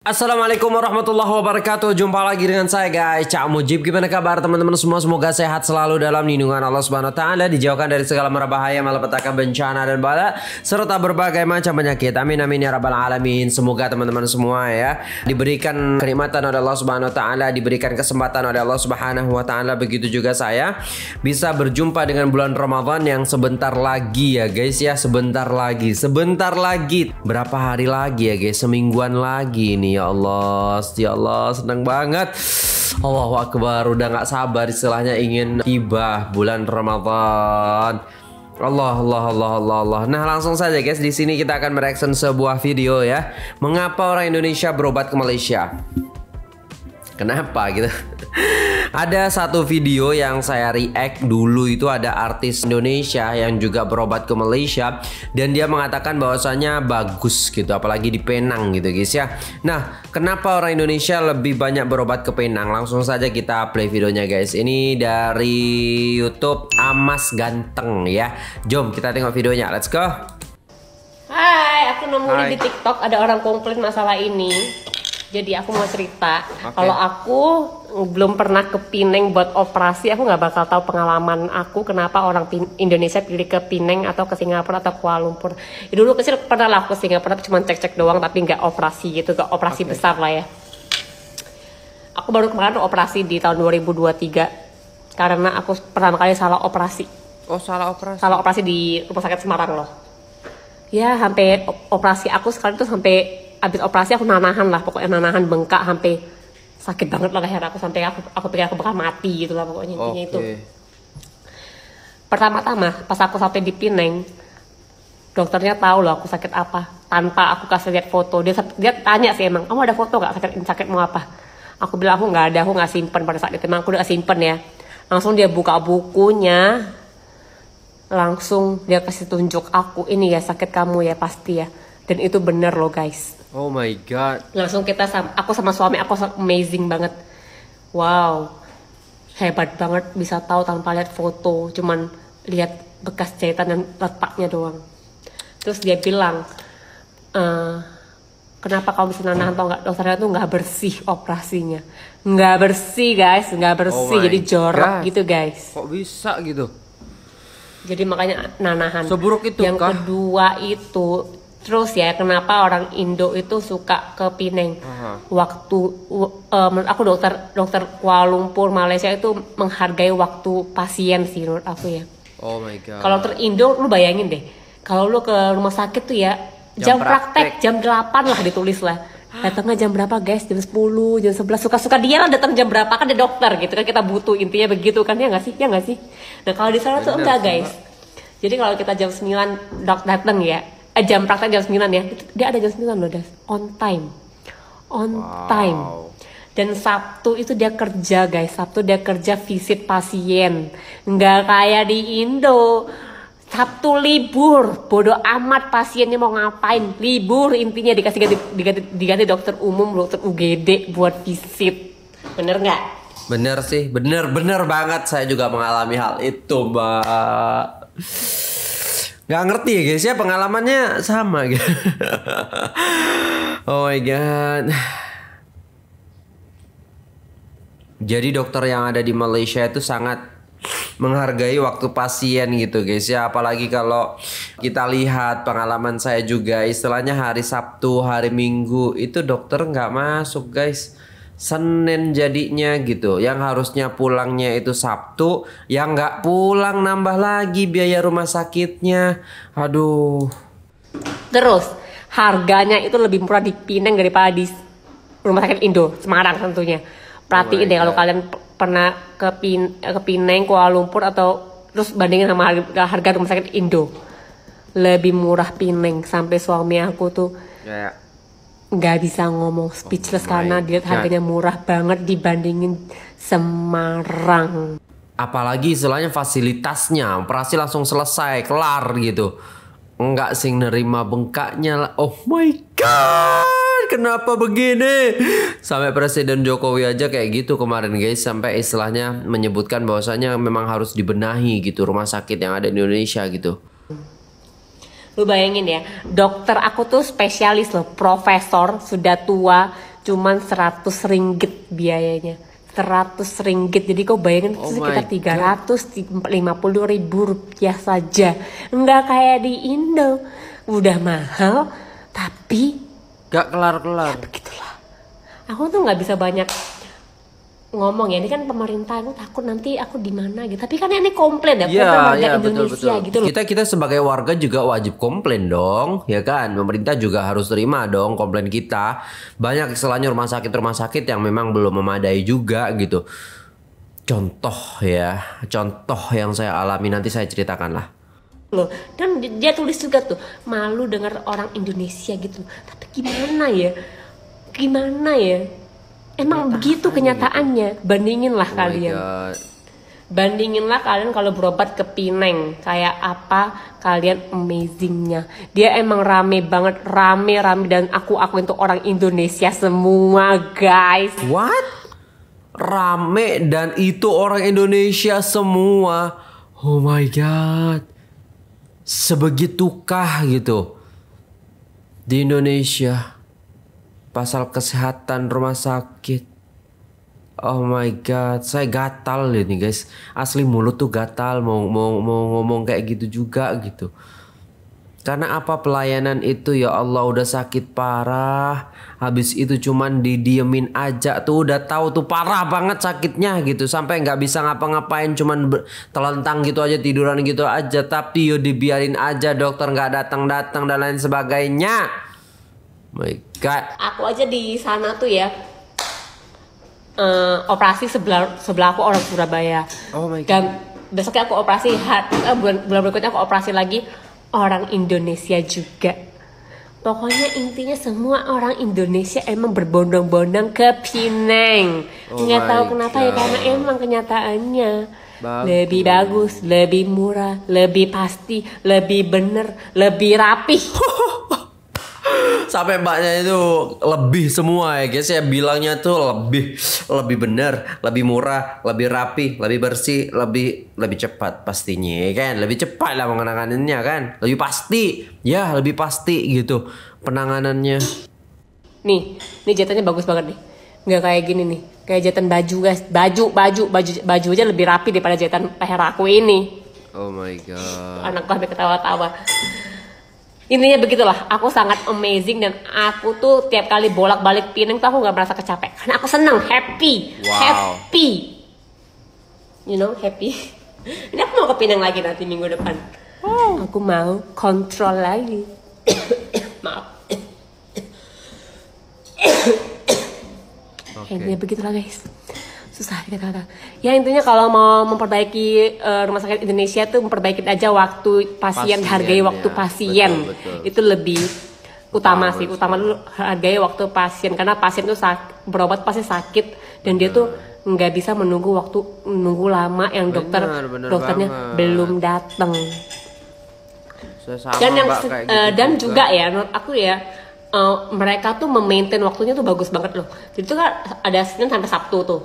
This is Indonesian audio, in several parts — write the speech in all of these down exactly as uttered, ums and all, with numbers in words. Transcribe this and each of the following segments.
Assalamualaikum warahmatullahi wabarakatuh. Jumpa lagi dengan saya guys, Cak Mujib. Gimana kabar teman-teman semua? Semoga sehat selalu dalam lindungan Allah Subhanahu wa taala, dijauhkan dari segala mara bahaya, malapetaka, bencana dan bala serta berbagai macam penyakit. Amin amin ya rabbal alamin. Semoga teman-teman semua ya diberikan kenikmatan oleh Allah Subhanahu wa taala, diberikan kesempatan oleh Allah Subhanahu wa taala. Begitu juga saya bisa berjumpa dengan bulan Ramadan yang sebentar lagi ya guys ya, sebentar lagi. Sebentar lagi. Berapa hari lagi ya guys? Semingguan lagi nih. Ya Allah, ya Allah, senang banget. Allahu Akbar, udah gak sabar istilahnya ingin tiba bulan Ramadan. Allah, Allah, Allah, Allah, Allah. Nah langsung saja guys, di sini kita akan mereaction sebuah video ya. Mengapa orang Indonesia berobat ke Malaysia? Kenapa gitu? Ada satu video yang saya react dulu, itu ada artis Indonesia yang juga berobat ke Malaysia dan dia mengatakan bahwasanya bagus gitu, apalagi di Penang gitu guys ya. Nah, kenapa orang Indonesia lebih banyak berobat ke Penang? Langsung saja kita play videonya guys. Ini dari YouTube Amas Ganteng ya. Jom kita tengok videonya. Let's go. Hai, aku nemu Hai. di TikTok ada orang komplain masalah ini. Jadi aku mau cerita, Okay. kalau aku belum pernah ke Penang buat operasi, aku nggak bakal tahu pengalaman aku kenapa orang Pin Indonesia pilih ke Penang atau ke Singapura atau Kuala Lumpur. Ya, dulu kecil pernah lah ke Singapura, cuma cek-cek doang, tapi nggak operasi gitu, nggak operasi Okay. besar lah ya. Aku baru kemarin operasi di tahun dua ribu dua puluh tiga karena aku pertama kali salah operasi. Oh, salah operasi. Salah operasi di rumah sakit Semarang loh. Ya, sampai operasi aku sekali tuh sampai abis operasi aku nanahan lah, pokoknya nanahan bengkak sampai sakit banget lah leher aku, sampai aku aku pikir aku bakal mati gitu lah pokoknya intinya Okay. itu. Pertama-tama pas aku sampai di Penang, dokternya tahu loh aku sakit apa tanpa aku kasih lihat foto. Dia dia tanya sih, emang kamu ada foto nggak sakit sakit mau apa? Aku bilang aku nggak ada, aku nggak simpen pada saat itu, emang aku udah simpen ya. Langsung dia buka bukunya, langsung dia kasih tunjuk aku, ini ya sakit kamu ya pasti ya. Dan itu bener loh guys. Oh my god. Langsung kita sama, aku sama suami aku amazing banget. Wow, hebat banget bisa tahu tanpa lihat foto, cuman lihat bekas jahitan dan letaknya doang. Terus dia bilang, e, kenapa kamu bisa nahan tau nggak, dokternya tuh nggak bersih operasinya, nggak bersih guys, nggak bersih, Oh jadi my jorok God. gitu guys. Kok bisa gitu? Jadi makanya nanahan. Seburuk itu Yang kah? kedua itu, terus ya kenapa orang Indo itu suka ke Penang? Aha. Waktu uh, menurut aku dokter dokter Kuala Lumpur Malaysia itu menghargai waktu pasien sih menurut aku ya. Oh my god. Kalau dokter Indo lu bayangin deh, kalau lu ke rumah sakit tuh ya Jam jam, praktek, praktek. jam delapan lah ditulis lah. Datangnya jam berapa guys? Jam sepuluh, jam sebelas, suka-suka dia lah datang jam berapa, kan dia dokter gitu kan, kita butuh intinya begitu kan, ya nggak sih? Ya nggak sih? Nah kalau di sana tuh Bener, enggak guys. Jadi kalau kita jam sembilan dok datang ya, eh, jam praktek jam sembilan ya, itu, dia ada jam sembilan loh, das. On time. On Wow. time. Dan Sabtu itu dia kerja guys, Sabtu dia kerja visit pasien. Nggak kayak di Indo. Sabtu libur, bodoh amat pasiennya mau ngapain, libur intinya, dikasih ganti, diganti, diganti dokter umum, dokter U G D buat visit. Bener nggak? Bener sih, bener bener banget, saya juga mengalami hal itu mbak. Gak ngerti ya guys ya, pengalamannya sama gitu. Oh my god. Jadi dokter yang ada di Malaysia itu sangat menghargai waktu pasien gitu guys ya. Apalagi kalau kita lihat pengalaman saya juga, istilahnya hari Sabtu, hari Minggu itu dokter nggak masuk guys. Senin jadinya gitu, yang harusnya pulangnya itu Sabtu, yang nggak pulang nambah lagi biaya rumah sakitnya. Aduh. Terus harganya itu lebih murah di Penang daripada di rumah sakit Indo, Semarang tentunya. Perhatiin Oh my deh kalau God. kalian pernah ke Pin ke Penang, Kuala Lumpur, atau terus bandingin sama harga, harga rumah sakit Indo. Lebih murah Penang, sampai suami aku tuh Ya. nggak bisa ngomong, speechless Oh karena my dia God. harganya murah banget dibandingin Semarang. Apalagi istilahnya fasilitasnya, operasi langsung selesai, kelar gitu. Enggak sih nerima bengkaknya lah. Oh my god, kenapa begini? Sampai Presiden Jokowi aja kayak gitu kemarin guys, sampai istilahnya menyebutkan bahwasanya memang harus dibenahi gitu rumah sakit yang ada di Indonesia gitu. Lu bayangin ya, dokter aku tuh spesialis loh, profesor, sudah tua, cuman seratus ringgit biayanya. Seratus ringgit, jadi kau bayangin Oh itu my sekitar tiga ratus lima puluh ribu rupiah saja. Nggak kayak di Indo, udah mahal, tapi Gak kelar-kelar. begitulah. Aku tuh nggak bisa banyak ngomong ya, ini kan pemerintah, aku takut nanti aku di mana gitu. Tapi kan ini komplain ya, Iya, program warga iya, betul, Indonesia betul. gitu loh. Kita kita sebagai warga juga wajib komplain dong, ya kan? Pemerintah juga harus terima dong komplain kita. Banyak istilahnya rumah sakit-rumah sakit yang memang belum memadai juga gitu. Contoh ya, contoh yang saya alami nanti saya ceritakan lah. Loh. Dan dia tulis juga tuh, malu dengar orang Indonesia gitu. Tapi gimana ya? Gimana ya? Emang begitu kenyataannya. Bandinginlah Oh my kalian. God. Bandinginlah kalian kalau berobat ke Pineng, kayak apa kalian amazingnya. Dia emang rame banget, rame-rame, dan aku-aku itu orang Indonesia semua guys. What? Rame dan itu orang Indonesia semua. Oh my God. Sebegitukah gitu di Indonesia pasal kesehatan rumah sakit. Oh my God, saya gatal ini guys. Asli mulut tuh gatal mau mau mau ngomong kayak gitu juga gitu. Karena apa, pelayanan itu ya Allah udah sakit parah. Habis itu cuman didiemin aja tuh, udah tahu tuh parah banget sakitnya gitu. Sampai nggak bisa ngapa-ngapain, cuman ber- telentang gitu aja, tiduran gitu aja. Tapi yo dibiarin aja, dokter nggak datang-datang dan lain sebagainya. My God. Aku aja di sana tuh ya, eh, operasi sebelah sebelah aku orang Surabaya. Oh my God. Dan besoknya aku operasi, ha- eh, bulan, bulan berikutnya aku operasi lagi orang Indonesia juga. Pokoknya intinya semua orang Indonesia emang berbondong-bondong ke Pineng. Oh Nggak my tahu kenapa ya, God. karena emang kenyataannya Bagus. lebih bagus, lebih murah, lebih pasti, lebih bener, lebih rapih. Sampai mbaknya itu lebih semua ya guys, ya bilangnya tuh lebih lebih bener, lebih murah, lebih rapi, lebih bersih, lebih lebih cepat pastinya ya kan, lebih cepat lah penanganannya kan, lebih pasti ya, lebih pasti gitu penanganannya. Nih, nih jahitannya bagus banget nih. Nggak kayak gini nih, kayak jahitan baju guys, baju, baju, baju, baju aja lebih rapi daripada jahitan leher aku ini. Oh my God. Anak gue sampai ketawa-tawa. Intinya begitulah, aku sangat amazing dan aku tuh tiap kali bolak-balik Pineng tuh aku nggak merasa kecapek karena aku senang, happy, Wow. happy, you know, happy. Ini aku mau ke Pineng lagi nanti minggu depan. Aku mau kontrol lagi. Maaf. Oke. Intinya begitulah guys, susah dikata-kata. Ya intinya kalau mau memperbaiki eh, rumah sakit Indonesia tuh memperbaiki aja waktu pasien, Pasien, hargai waktu ya. pasien. Betul, betul. Itu lebih utama Utama sih. sih. Utama dulu hargai waktu pasien, karena pasien tuh sak- berobat pasti sakit dan dia tuh nggak bisa menunggu waktu menunggu lama yang dokter Benar, benar dokternya banget. belum datang. Saya sama Dan yang mbak se- kayak eh, gitu dan juga ya menurut aku ya, eh, mereka tuh memaintain waktunya tuh bagus banget loh. Jadi tuh kan ada Senin sampai Sabtu tuh.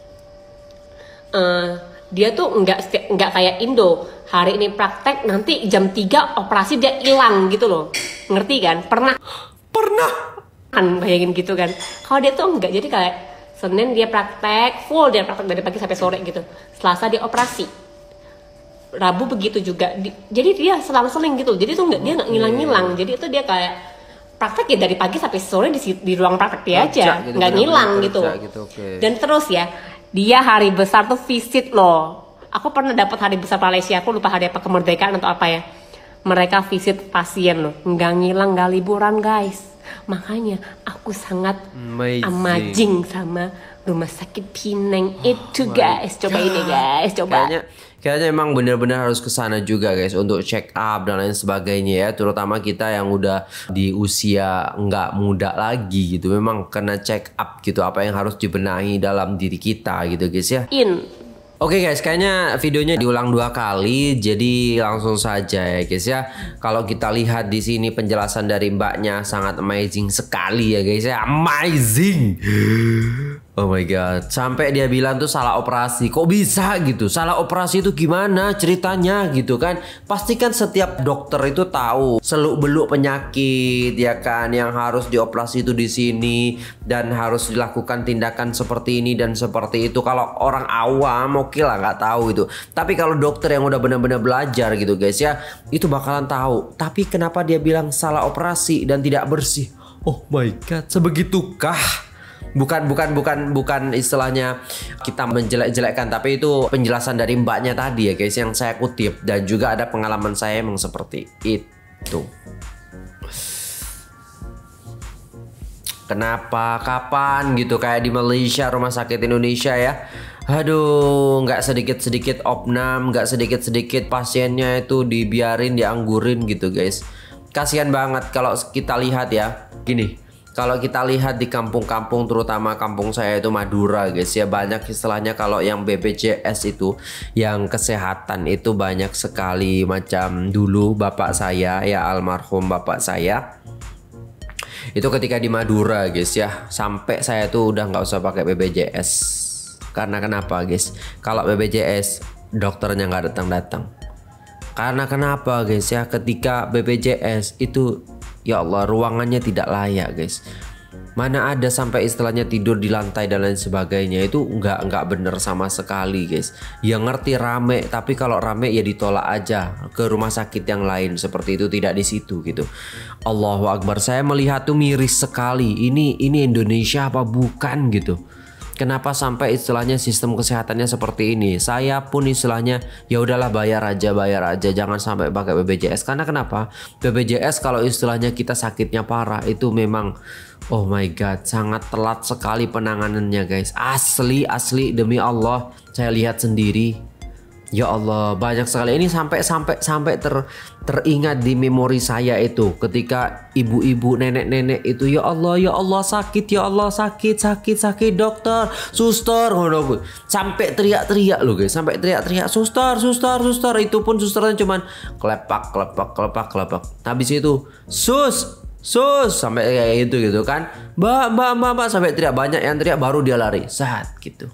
Eh, dia tuh nggak seti- nggak kayak Indo, hari ini praktek nanti jam tiga operasi dia hilang gitu loh. Ngerti kan? Pernah Pernah. kan bayangin gitu kan? Kalau dia tuh enggak, jadi kayak Senin dia praktek full, dia praktek dari pagi sampai sore gitu. Selasa dia operasi, Rabu begitu juga. Di- jadi dia selang-seling gitu. Jadi tuh nggak, dia nggak ngilang-ngilang. Jadi itu dia kayak praktek ya dari pagi sampai sore di, si- di ruang praktek dia Kerja aja, gitu, nggak benar-benar ngilang kerja gitu. gitu, oke. Dan terus ya, dia hari besar tuh visit loh. Aku pernah dapat hari besar Malaysia, aku lupa hari apa, kemerdekaan atau apa ya. Mereka visit pasien loh, nggak ngilang, nggak liburan guys. Makanya aku sangat Amazing. amazing sama rumah sakit Pineng itu guys. Coba ini guys, coba. Kayaknya kayaknya emang benar-benar harus ke sana juga guys untuk check up dan lain sebagainya ya, terutama kita yang udah di usia nggak muda lagi gitu. Memang kena check up gitu, apa yang harus dibenahi dalam diri kita gitu guys ya. In. Oke guys, kayaknya videonya diulang dua kali, jadi langsung saja ya guys ya. Kalau kita lihat di sini penjelasan dari mbaknya sangat amazing sekali ya guys ya, amazing. Oh my god, sampai dia bilang tuh salah operasi. Kok bisa gitu? Salah operasi itu gimana ceritanya gitu kan? Pasti kan setiap dokter itu tahu seluk-beluk penyakit ya kan, yang harus dioperasi itu di sini dan harus dilakukan tindakan seperti ini dan seperti itu. Kalau orang awam oke lah nggak tahu itu. Tapi kalau dokter yang udah benar-benar belajar gitu guys ya, itu bakalan tahu. Tapi kenapa dia bilang salah operasi dan tidak bersih? Oh my god, sebegitukah? Bukan bukan bukan bukan istilahnya kita menjelek-jelekkan, tapi itu penjelasan dari mbaknya tadi ya guys yang saya kutip, dan juga ada pengalaman saya emang seperti itu. Kenapa, kapan gitu kayak di Malaysia, rumah sakit Indonesia ya. Aduh, nggak sedikit-sedikit opnam, nggak sedikit-sedikit pasiennya itu dibiarin, dianggurin gitu guys. Kasihan banget kalau kita lihat ya. Gini, kalau kita lihat di kampung-kampung, terutama kampung saya itu Madura guys ya, banyak istilahnya kalau yang B P J S itu, yang kesehatan itu banyak sekali. Macam dulu bapak saya ya, almarhum bapak saya itu ketika di Madura guys ya, sampai saya tuh udah nggak usah pakai B P J S. Karena kenapa guys? Kalau B P J S dokternya nggak datang-datang. Karena kenapa guys ya? Ketika B P J S itu, ya Allah, ruangannya tidak layak guys. Mana ada sampai istilahnya tidur di lantai dan lain sebagainya. Itu nggak nggak bener sama sekali guys. Ya ngerti rame, tapi kalau rame ya ditolak aja ke rumah sakit yang lain. Seperti itu, tidak di situ gitu. Allahu Akbar, saya melihat tuh miris sekali. Ini ini Indonesia apa bukan gitu. Kenapa sampai istilahnya sistem kesehatannya seperti ini? Saya pun istilahnya ya udahlah, bayar aja, bayar aja, jangan sampai pakai B P J S. Karena kenapa? B P J S kalau istilahnya kita sakitnya parah itu memang, oh my god, sangat telat sekali penanganannya guys. Asli asli demi Allah, saya lihat sendiri. Ya Allah, banyak sekali ini sampai sampai sampai ter teringat di memori saya itu ketika ibu-ibu, nenek-nenek itu, ya Allah, ya Allah sakit, ya Allah sakit, sakit, sakit dokter, suster, sampai teriak-teriak loh guys, sampai teriak-teriak suster, suster, suster. Itu pun susternya cuman kelepak, kelepak, kelepak, kelepak. Habis itu sus, sus, sampai kayak gitu gitu kan, mbak, mbak, mbak, mbak, sampai teriak, banyak yang teriak, baru dia lari, saat gitu.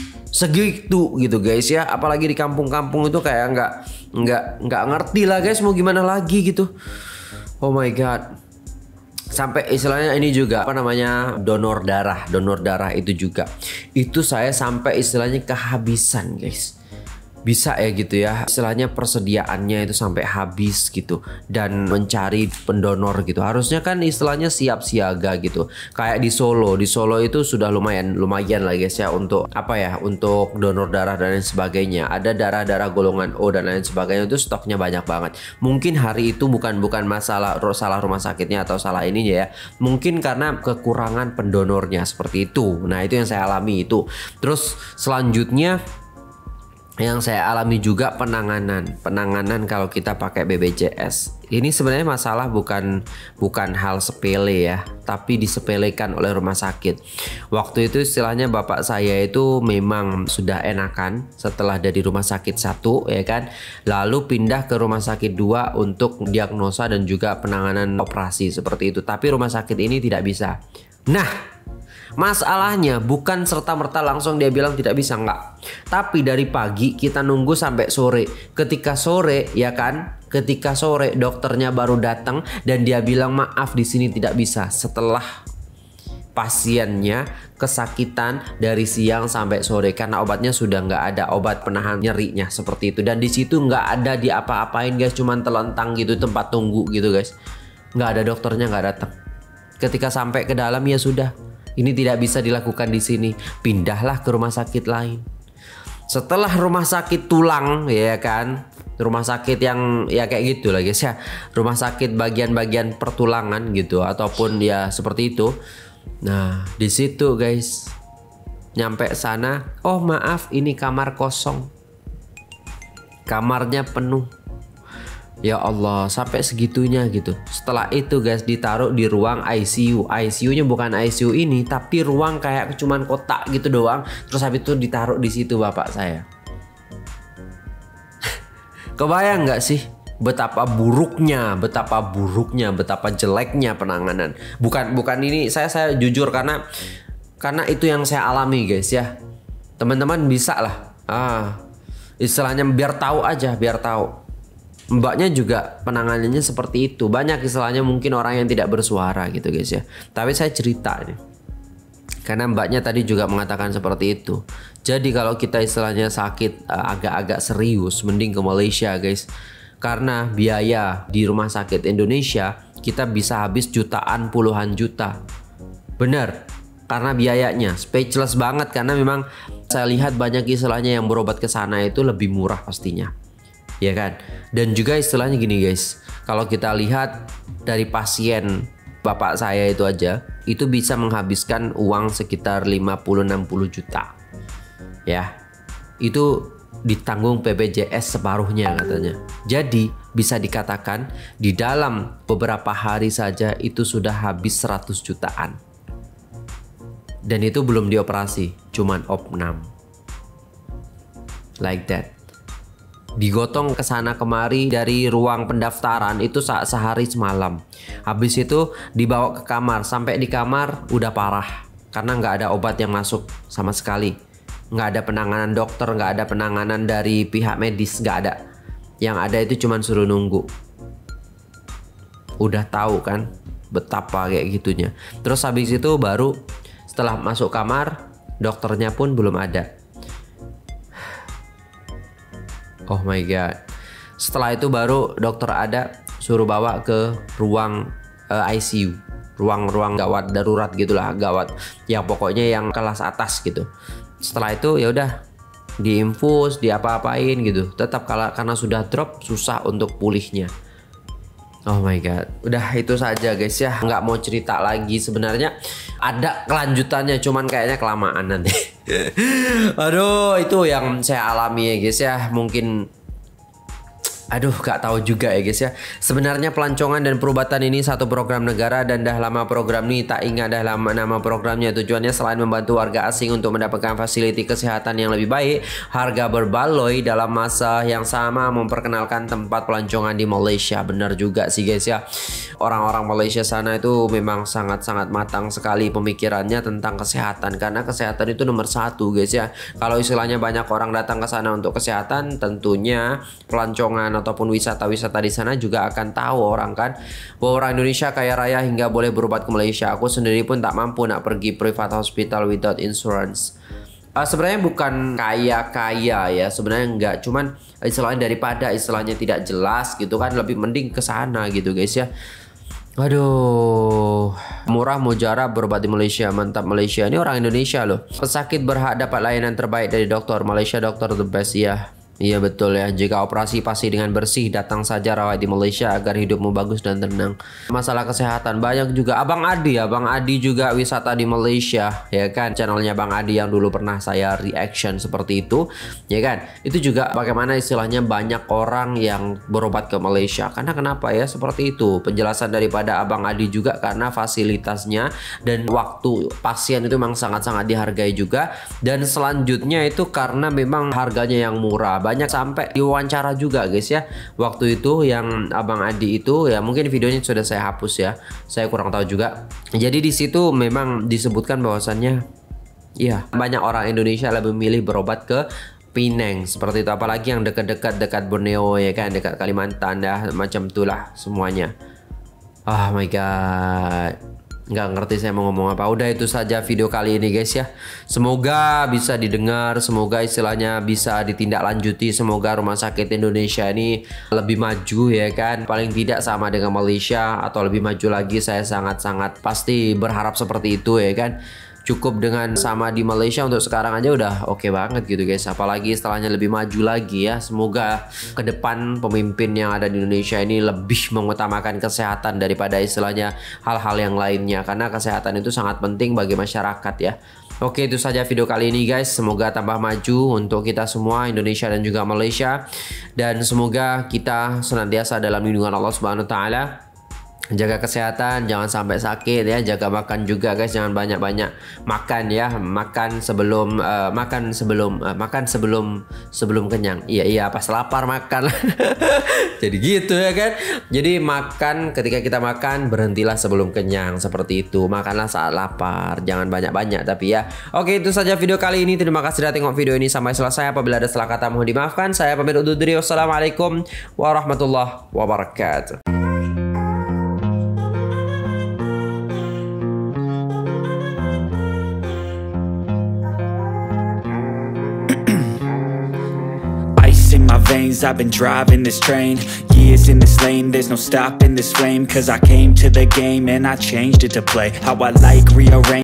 Segitu gitu guys ya, apalagi di kampung-kampung itu kayak nggak nggak nggak ngerti lah guys, mau gimana lagi gitu. Oh my god, sampai istilahnya ini juga apa namanya, donor darah, donor darah itu juga, itu saya sampai istilahnya kehabisan guys. Bisa ya gitu ya, istilahnya persediaannya itu sampai habis gitu, dan mencari pendonor gitu. Harusnya kan istilahnya siap siaga gitu. Kayak di Solo, di Solo itu sudah lumayan lumayan lah guys ya untuk apa ya, untuk donor darah dan lain sebagainya. Ada darah-darah golongan O dan lain sebagainya, itu stoknya banyak banget. Mungkin hari itu bukan bukan masalah salah rumah sakitnya atau salah ininya ya. Mungkin karena kekurangan pendonornya seperti itu. Nah, itu yang saya alami itu. Terus selanjutnya yang saya alami juga penanganan penanganan kalau kita pakai B P J S. Ini sebenarnya masalah bukan bukan hal sepele ya, tapi disepelekan oleh rumah sakit. Waktu itu istilahnya bapak saya itu memang sudah enakan setelah dari rumah sakit satu ya kan, lalu pindah ke rumah sakit dua untuk diagnosa dan juga penanganan operasi seperti itu. Tapi rumah sakit ini tidak bisa. Nah, masalahnya bukan serta-merta langsung dia bilang tidak bisa, enggak. Tapi dari pagi kita nunggu sampai sore. Ketika sore ya kan, ketika sore dokternya baru datang dan dia bilang maaf di sini tidak bisa. Setelah pasiennya kesakitan dari siang sampai sore karena obatnya sudah nggak ada, obat penahan nyerinya seperti itu. Dan di situ nggak ada diapa-apain guys, cuman telentang gitu tempat tunggu gitu guys. Nggak ada, dokternya nggak datang. Ketika sampai ke dalam ya sudah, ini tidak bisa dilakukan di sini, pindahlah ke rumah sakit lain. Setelah rumah sakit tulang ya kan, rumah sakit yang ya kayak gitu lah guys ya, rumah sakit bagian-bagian pertulangan gitu ataupun ya seperti itu. Nah di situ guys, nyampe sana, oh maaf ini kamar kosong, kamarnya penuh. Ya Allah, sampai segitunya gitu. Setelah itu guys, ditaruh di ruang I C U. I C U-nya bukan I C U ini, tapi ruang kayak cuman kotak gitu doang. Terus habis itu ditaruh di situ bapak saya. Kebayang nggak sih betapa buruknya, betapa buruknya, betapa jeleknya penanganan. Bukan bukan ini, saya saya jujur karena Karena itu yang saya alami guys ya. Teman-teman bisa lah. Ah, istilahnya biar tahu aja, biar tahu. Mbaknya juga penanganannya seperti itu. Banyak istilahnya mungkin orang yang tidak bersuara gitu guys ya. Tapi saya cerita nih. Karena mbaknya tadi juga mengatakan seperti itu. Jadi kalau kita istilahnya sakit agak-agak uh, serius, mending ke Malaysia guys. Karena biaya di rumah sakit Indonesia kita bisa habis jutaan, puluhan juta. Bener, karena biayanya speechless banget. Karena memang saya lihat banyak istilahnya yang berobat ke sana itu lebih murah pastinya, ya kan. Dan juga istilahnya gini guys, kalau kita lihat dari pasien bapak saya itu aja, itu bisa menghabiskan uang sekitar lima puluh sampai enam puluh juta. Ya, itu ditanggung B P J S separuhnya katanya. Jadi bisa dikatakan di dalam beberapa hari saja itu sudah habis seratus jutaan. Dan itu belum dioperasi, cuman opnam. Like that. Digotong ke sana kemari dari ruang pendaftaran itu se sehari semalam. Habis itu dibawa ke kamar. Sampai di kamar udah parah karena nggak ada obat yang masuk sama sekali. Nggak ada penanganan dokter, nggak ada penanganan dari pihak medis, nggak ada. Yang ada itu cuman suruh nunggu. Udah tahu kan betapa kayak gitunya. Terus habis itu baru setelah masuk kamar, dokternya pun belum ada. Oh my god. Setelah itu baru dokter ada, suruh bawa ke ruang uh, I C U, ruang-ruang gawat darurat gitulah, gawat yang pokoknya yang kelas atas gitu. Setelah itu ya udah diinfus, diapa-apain gitu. Tetap kalau karena sudah drop susah untuk pulihnya. Oh my god. Udah itu saja guys ya. Nggak mau cerita lagi, sebenarnya ada kelanjutannya cuman kayaknya kelamaan nanti. Aduh, itu yang saya alami ya guys ya. Mungkin aduh gak tahu juga ya guys ya. Sebenarnya pelancongan dan perubatan ini satu program negara dan dah lama program ini tak ingat dah lama nama programnya. Tujuannya selain membantu warga asing untuk mendapatkan fasilitas kesehatan yang lebih baik, harga berbaloi dalam masa yang sama memperkenalkan tempat pelancongan di Malaysia. Benar juga sih guys ya. Orang-orang Malaysia sana itu memang sangat-sangat matang sekali pemikirannya tentang kesehatan. Karena kesehatan itu nomor satu guys ya. Kalau istilahnya banyak orang datang ke sana untuk kesehatan, tentunya pelancongan ataupun wisata-wisata di sana juga akan tahu orang kan bahwa orang Indonesia kaya raya hingga boleh berobat ke Malaysia. Aku sendiri pun tak mampu nak pergi private hospital without insurance. Uh, sebenarnya bukan kaya-kaya ya, sebenarnya enggak, cuman istilahnya daripada istilahnya tidak jelas gitu kan, lebih mending ke sana gitu guys ya. Aduh, murah mujara berobat di Malaysia, mantap Malaysia. Ini orang Indonesia loh. Pesakit berhak dapat layanan terbaik dari dokter Malaysia, dokter the best ya. Iya betul ya, jika operasi pasti dengan bersih, datang saja rawat di Malaysia agar hidupmu bagus dan tenang. Masalah kesehatan banyak juga. Abang Adi, Abang Adi juga wisata di Malaysia, ya kan? Channelnya Bang Adi yang dulu pernah saya reaction seperti itu, ya kan? Itu juga bagaimana istilahnya banyak orang yang berobat ke Malaysia. Karena kenapa ya seperti itu? Penjelasan daripada Abang Adi juga karena fasilitasnya dan waktu pasien itu memang sangat-sangat dihargai juga. Dan selanjutnya itu karena memang harganya yang murah. Banyak sampai diwawancara juga guys ya. Waktu itu yang Abang Adi itu ya, mungkin videonya sudah saya hapus ya. Saya kurang tahu juga. Jadi di situ memang disebutkan bahwasannya ya banyak orang Indonesia lebih memilih berobat ke Penang seperti itu, apalagi yang dekat-dekat dekat Borneo ya kan, dekat Kalimantan dah macam itulah semuanya. Oh my god. Nggak ngerti saya mau ngomong apa. Udah itu saja video kali ini guys ya. Semoga bisa didengar, semoga istilahnya bisa ditindaklanjuti. Semoga rumah sakit Indonesia ini lebih maju ya kan. Paling tidak sama dengan Malaysia atau lebih maju lagi. Saya sangat-sangat pasti berharap seperti itu ya kan. Cukup dengan sama di Malaysia untuk sekarang aja udah oke okay banget gitu guys. Apalagi setelahnya lebih maju lagi ya. Semoga ke depan pemimpin yang ada di Indonesia ini lebih mengutamakan kesehatan daripada istilahnya hal-hal yang lainnya. Karena kesehatan itu sangat penting bagi masyarakat ya. Oke, itu saja video kali ini guys. Semoga tambah maju untuk kita semua, Indonesia dan juga Malaysia. Dan semoga kita senantiasa dalam lindungan Allah Subhanahu wa taala. Jaga kesehatan, jangan sampai sakit ya. Jaga makan juga guys, jangan banyak-banyak makan ya. Makan sebelum uh, makan sebelum uh, makan sebelum sebelum kenyang. Iya iya pas lapar makan. Jadi gitu ya kan. Jadi makan ketika kita makan, berhentilah sebelum kenyang, seperti itu. Makanlah saat lapar, jangan banyak-banyak tapi ya. Oke, itu saja video kali ini. Terima kasih sudah tengok video ini sampai selesai. Apabila ada salah kata mohon dimaafkan. Saya pamit undur diri. Wassalamualaikum warahmatullahi wabarakatuh. In my veins, I've been driving this train. Years in this lane, there's no stopping this flame. Cause I came to the game and I changed it to play how I like, rearrange